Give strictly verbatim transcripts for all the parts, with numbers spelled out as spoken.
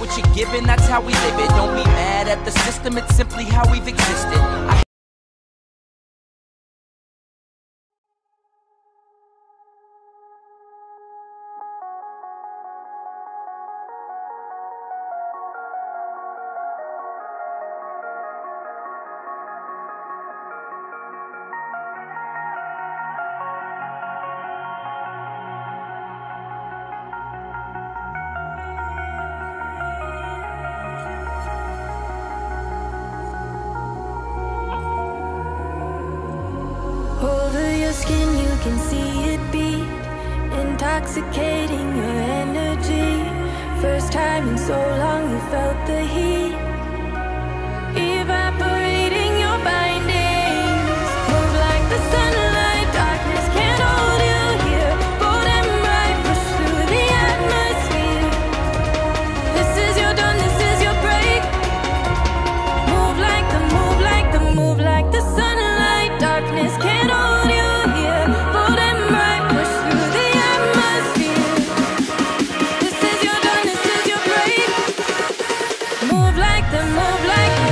what you're given, that's how we live it. Don't be mad at the system, it's simply how we've existed. I Over your skin you can see it beat, intoxicating your energy. First time in so long you felt the heat, evaporating your bindings. Move like the sunlight, darkness can't hold you here. Bold and bright, push through the atmosphere. This is your dawn, this is your break. Move like the, move like the, move like the sunlight, darkness can't hold you here. Bold and bright, push through the atmosphere. This is your dawn, this is your break. Move like the, move like the.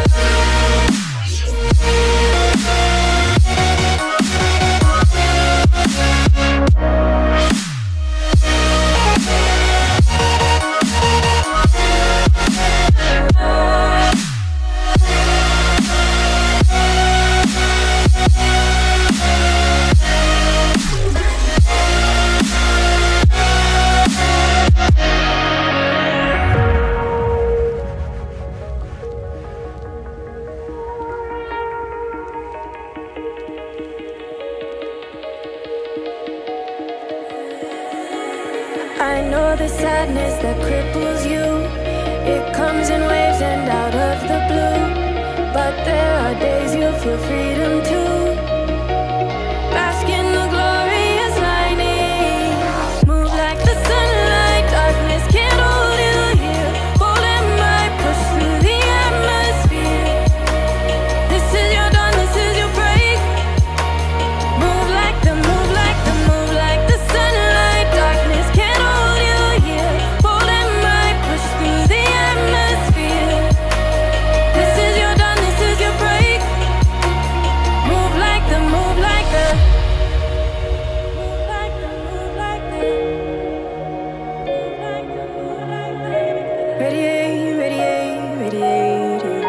I know the sadness that cripples you. It comes in waves and out of the blue. But there are days you feel freedom too. Bask in the glorious lightning. Move like the sunlight, darkness can't hold you here. Bold and bright, push through the atmosphere. This is your dawn, this is your break. Move like the, move like the, move like the sunlight, darkness can't hold you here. Bold and bright, push through the atmosphere. This is your dawn, this is your break. Move like the, move like the, move like the, move like the, move like the, move like the. Radiate, radiate, radiate.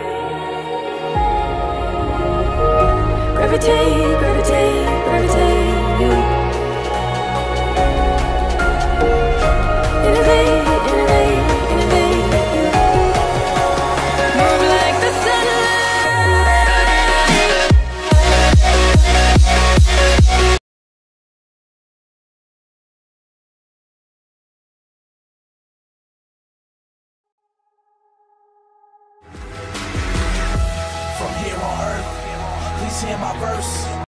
Gravitate, gravitate, gravitate. Innovate, innovate, innovate. Move like the sunlight. From here on earth, please hear my verse.